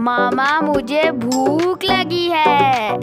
मामा मुझे भूख लगी है।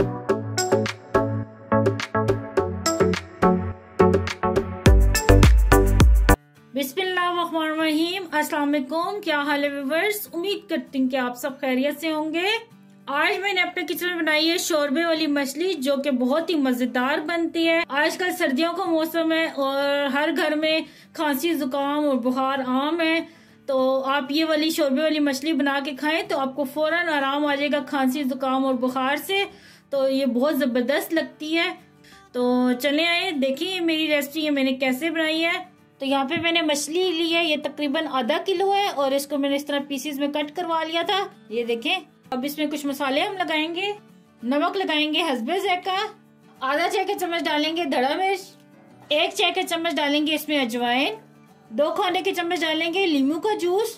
बिस्मिल्लाहिर्रहमानिर्रहीम। अस्सलाम वालेकुम। क्या हाल है व्यूअर्स? उम्मीद करती हूँ कि आप सब खैरियत से होंगे। आज मैंने अपने किचन में बनाई है शोरबे वाली मछली, जो कि बहुत ही मजेदार बनती है। आजकल सर्दियों का मौसम है और हर घर में खांसी जुकाम और बुखार आम है, तो आप ये वाली शोरबे वाली मछली बना के खाएं तो आपको फौरन आराम आ जाएगा खांसी जुकाम और बुखार से। तो ये बहुत जबरदस्त लगती है। तो चले आए देखिए मेरी रेसिपी मैंने कैसे बनाई है। तो यहाँ पे मैंने मछली ली है, ये तकरीबन आधा किलो है और इसको मैंने इस तरह पीसेस में कट करवा लिया था। ये देखें। अब इसमें कुछ मसाले हम लगाएंगे। नमक लगाएंगे हस्बे ज़ायका, आधा चाय का चम्मच डालेंगे धड़ा मिर्च, 1 चाय का चम्मच डालेंगे इसमें अजवाइन, 2 खाने के चम्मच डालेंगे लीमू का जूस,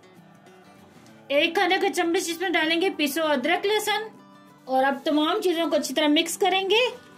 1 खाने का चम्मच इसमें डालेंगे पिसो अदरक लहसुन। और अब तमाम चीजों को अच्छी तरह मिक्स करेंगे।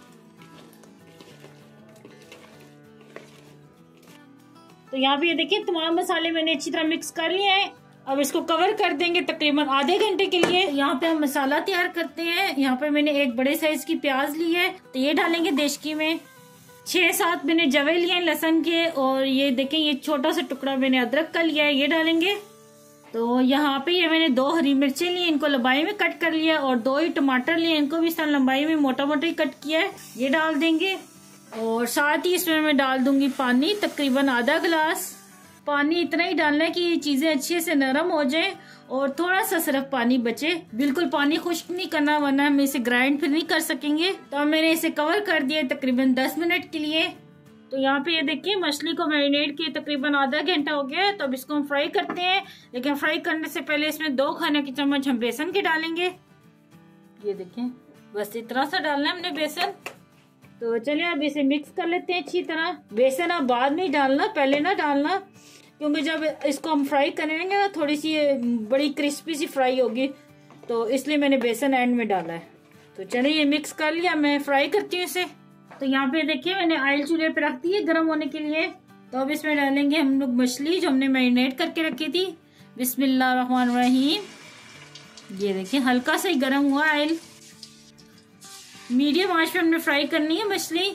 तो यहाँ पे ये देखिए तमाम मसाले मैंने अच्छी तरह मिक्स कर लिए हैं। अब इसको कवर कर देंगे तकरीबन आधे घंटे के लिए। यहाँ पे हम मसाला तैयार करते हैं। यहाँ पे मैंने एक बड़े साइज की प्याज ली है, तो ये डालेंगे देशकी में। 6-7 मैंने जवे लिए हैं लहसुन के, और ये देखें ये छोटा सा टुकड़ा मैंने अदरक का लिया है, ये डालेंगे। तो यहाँ पे ये मैंने 2 हरी मिर्चें ली, इनको लंबाई में कट कर लिया, और 2 ही टमाटर लिए, इनको भी इस तरह लंबाई में मोटा मोटा ही कट किया है, ये डाल देंगे। और साथ ही इसमें मैं डाल दूंगी पानी, तकरीबन आधा गिलास। पानी इतना ही डालना है कि ये चीजें अच्छे से नरम हो जाएं और थोड़ा सा सिर्फ पानी बचे। बिल्कुल पानी खुश्क नहीं करना, वरना हम इसे ग्राइंड फिर नहीं कर सकेंगे। तो अब मैंने इसे कवर कर दिया तकरीबन 10 मिनट के लिए। तो यहाँ पे ये देखिए मछली को मैरिनेट किए तकरीबन आधा घंटा हो गया है। तो अब इसको हम फ्राई करते हैं, लेकिन फ्राई करने से पहले इसमें 2 खाने के चम्मच हम बेसन के डालेंगे। ये देखें बस इतना सा डालना है हमने बेसन। तो चलिए अब इसे मिक्स कर लेते हैं अच्छी तरह। बेसन अब बाद में डालना, पहले ना डालना, क्योंकि जब इसको हम फ्राई करेंगे ना थोड़ी सी बड़ी क्रिस्पी सी फ्राई होगी, तो इसलिए मैंने बेसन एंड में डाला है। तो चलिए ये मिक्स कर लिया, मैं फ्राई करती हूँ इसे। तो यहाँ पे देखिए मैंने ऑयल चूल्हे पे रख दी है गर्म होने के लिए। तो अब इसमें डालेंगे हम लोग मछली जो हमने मैरिनेट करके रखी थी। बिस्मिल्लाहिर्रहमानिर्रहीम। ये देखिए हल्का सा ही गर्म हुआ ऑयल। मीडियम आंच पे हमने फ्राई करनी है मछली।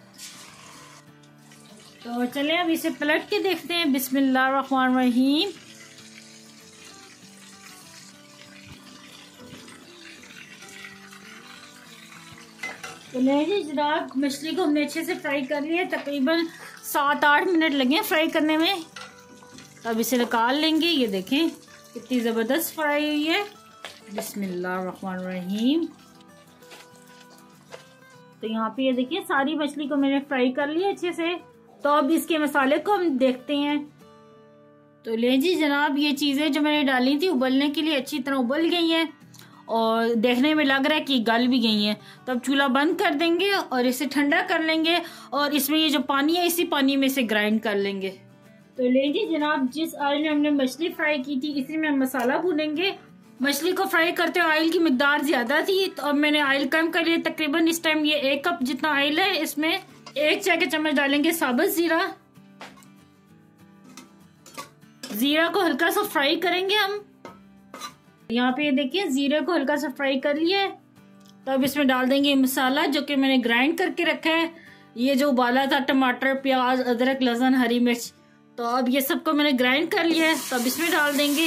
तो चलिए अब इसे पलट के देखते हैं। बिस्मिल्लाहिर्रहमानिर्रहीम। तो नहीं जनाब मछली को हमने अच्छे से फ्राई कर लिया, तकरीबन 7-8 मिनट लगे फ्राई करने में। तो अब इसे निकाल लेंगे। ये देखें कितनी जबरदस्त फ्राई हुई है। बिस्मिल्लाहिर्रहमानिर्रहीम। तो यहाँ पे ये देखिए सारी मछली को मैंने फ्राई कर लिया अच्छे से। तो अब इसके मसाले को हम देखते हैं। तो ले जी जनाब ये चीजें जो मैंने डाली थी उबलने के लिए अच्छी तरह उबल गई हैं और देखने में लग रहा है कि गल भी गई हैं। तो अब चूल्हा बंद कर देंगे और इसे ठंडा कर लेंगे, और इसमें ये जो पानी है इसी पानी में से ग्राइंड कर लेंगे। तो ले जी जनाब जिस ऑयल में हमने मछली फ्राई की थी इसी में हम मसाला भूनेंगे। मछली को फ्राई करते हुए ऑयल की मिकदार ज्यादा थी, तो अब मैंने ऑयल कम कर लिया। तकरीबन इस टाइम ये 1 कप जितना ऑयल है, इसमें 1 चाय का चम्मच डालेंगे साबुत जीरा। जीरा को हल्का सा फ्राई करेंगे हम। यहाँ पे ये देखिए जीरे को हल्का सा फ्राई कर लिया है। तो अब इसमें डाल देंगे मसाला जो कि मैंने ग्राइंड करके रखा है। ये जो उबाला था टमाटर, प्याज, अदरक, लहसुन, हरी मिर्च, तो अब ये सबको मैंने ग्राइंड कर लिया है। तो अब इसमें डाल देंगे।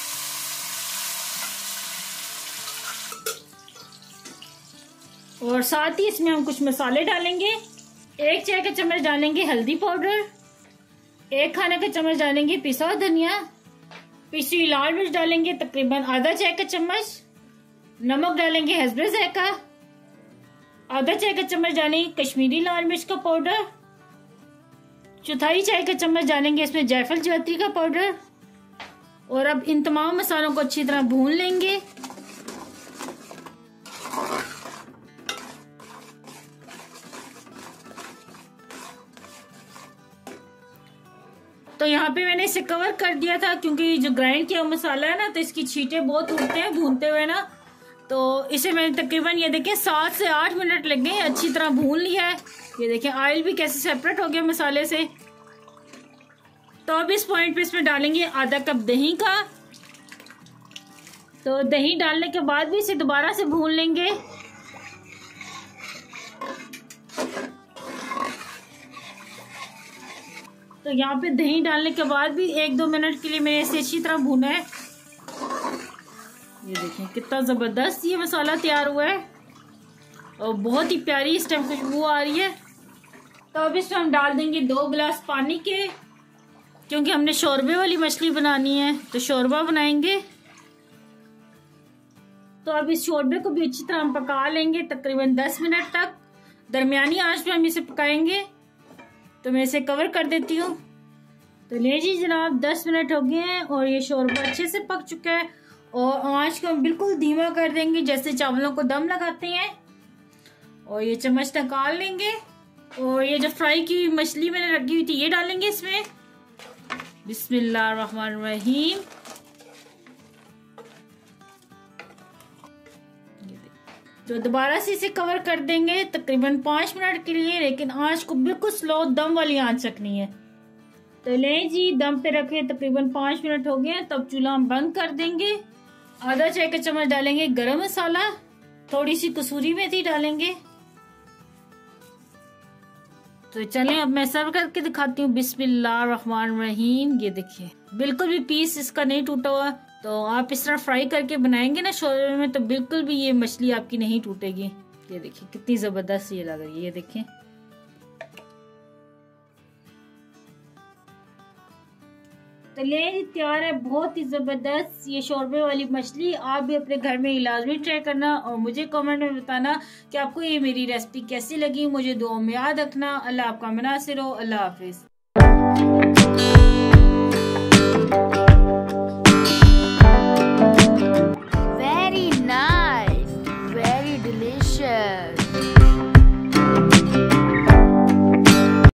और साथ ही इसमें हम कुछ मसाले डालेंगे। 1 चाय का चम्मच डालेंगे हल्दी पाउडर, 1 खाने का चम्मच डालेंगे पिसा धनिया, पिसी लाल मिर्च डालेंगे तकरीबन आधा चाय का चम्मच, नमक डालेंगे हस्बे ज़ायका, आधा चाय का चम्मच डालेंगे कश्मीरी लाल मिर्च का पाउडर, 1/4 चाय का चम्मच डालेंगे इसमें जायफल जावित्री का पाउडर। और अब इन तमाम मसालों को अच्छी तरह भून लेंगे। तो यहाँ पे मैंने इसे कवर कर दिया था, क्योंकि जो ग्राइंड किया मसाला है ना तो इसकी छींटे बहुत उठते हैं भूनते हुए ना। तो इसे मैंने तकरीबन ये देखिए 7 से 8 मिनट लग गए, अच्छी तरह भून लिया है। ये देखिए ऑयल भी कैसे सेपरेट हो गया मसाले से। तो अब इस पॉइंट पे इसमें डालेंगे आधा कप दही का। तो दही डालने के बाद भी इसे दोबारा से भून लेंगे। तो यहाँ पे दही डालने के बाद भी 1-2 मिनट के लिए मैंने इसे अच्छी तरह भूना है। ये देखें कितना ज़बरदस्त ये मसाला तैयार हुआ है और बहुत ही प्यारी इस टाइम खुशबू आ रही है। तो अब इसमें हम डाल देंगे 2 गिलास पानी के, क्योंकि हमने शोरबे वाली मछली बनानी है तो शोरबा बनाएंगे। तो अब इस शोरबे को भी अच्छी तरह हम पका लेंगे तकरीबन 10 मिनट तक। दरमियानी आंच पे हम इसे पकाएंगे। तो मैं इसे कवर कर देती हूँ। तो ले जी जनाब 10 मिनट हो गए हैं और ये शोरबा अच्छे से पक चुका है और आंच को हम बिल्कुल धीमा कर देंगे जैसे चावलों को दम लगाते हैं। और ये चम्मच निकाल लेंगे और ये जो फ्राई की हुई मछली मैंने रखी हुई थी ये डालेंगे इसमें। बिस्मिल्लाहिर्रहमानिर्रहीम। तो दोबारा से इसे कवर कर देंगे तकरीबन 5 मिनट के लिए, लेकिन आंच को बिल्कुल स्लो दम वाली आंच रखनी है। तो ले जी दम पे रखे तकरीबन 5 मिनट हो गए। तब चूल्हा हम बंद कर देंगे। आधा चाय का चम्मच डालेंगे गरम मसाला, थोड़ी सी कसूरी मेथी डालेंगे। तो चलें अब मैं सर्व करके दिखाती हूँ। बिस्मिल्लाहिर्रहमानिर्रहीम। ये देखिए बिल्कुल भी पीस इसका नहीं टूटा हुआ। तो आप इस तरह फ्राई करके बनाएंगे ना शोरबे में तो बिल्कुल भी ये मछली आपकी नहीं टूटेगी। ये देखिए कितनी जबरदस्त ये लग रही है। ये देखिए तो ले तैयार है बहुत ही जबरदस्त ये शोरबे वाली मछली। आप भी अपने घर में लाजमी ट्राई करना और मुझे कमेंट में बताना कि आपको ये मेरी रेसिपी कैसी लगी। मुझे दुआ में याद रखना। अल्लाह आपका मुनासिर हो। अल्लाह हाफिज। Very nice, very delicious.